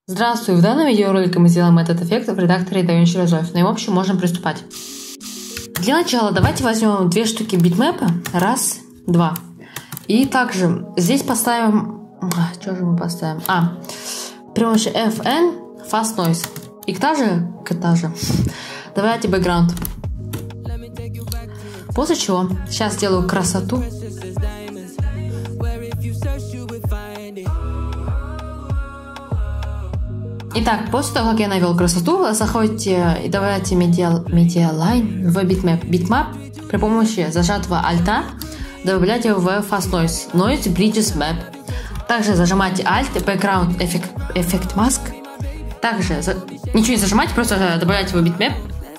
Здравствуй, в данном видеоролике мы сделаем этот эффект в редакторе DaVinci Resolve. Ну и в общем можем приступать. Для начала давайте возьмем две штуки битмэпа. Раз, два. И также здесь поставим... Что же мы поставим? При помощи FN Fast Noise. И та же. Давайте бэкграунд. После чего сейчас сделаю красоту. Итак, после того, как я навел красоту, заходите и давайте Media Line в Bitmap при помощи зажатого альта добавляйте в Fast Noise, Noise Bridges Map. Также зажимайте Alt, Background Effect Mask. Также ничего не зажимайте, просто добавляйте в Bitmap.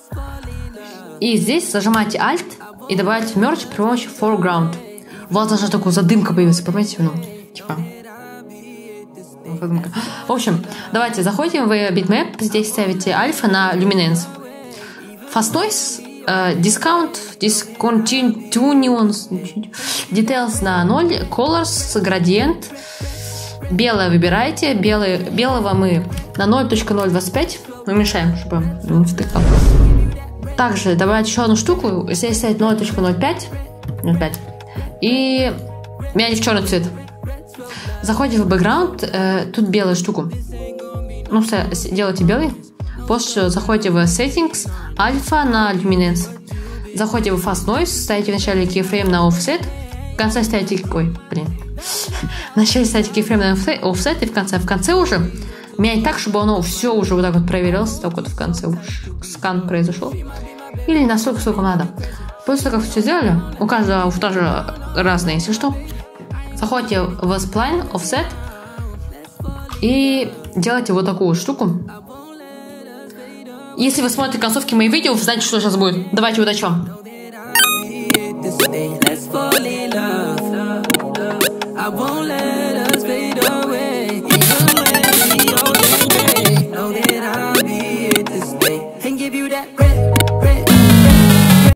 И здесь зажимайте Alt и добавляйте Merge при помощи Foreground. У вас должна такая задымка появиться, понимаете? В общем, давайте заходим в Bitmap, здесь ставите альфа на Luminance. Fast Noise, Discontinuous, Details на 0, Colors, Gradient. Белое выбирайте, белого мы на 0.025 уменьшаем, чтобы не втыкал. Также добавить еще одну штуку, здесь ставить 0.05 и менять в черный цвет. Заходите в background, тут белую штуку. Делайте белый. После чего заходите в Settings, Alpha на Luminance. Заходите в Fast Noise, ставите в начале keyframe на Offset. В конце ставите... В начале ставите keyframe на Offset, и в конце уже менять так, чтобы оно все уже вот так вот проверилось. Так вот в конце скан произошел. Или настолько, сколько надо. После того, как все сделали, у каждого тоже разное, если что. Заходите в Spline, Offset и делайте вот такую штуку. Если вы смотрите концовки моих видео, вы знаете, что сейчас будет. Давайте удачи вам!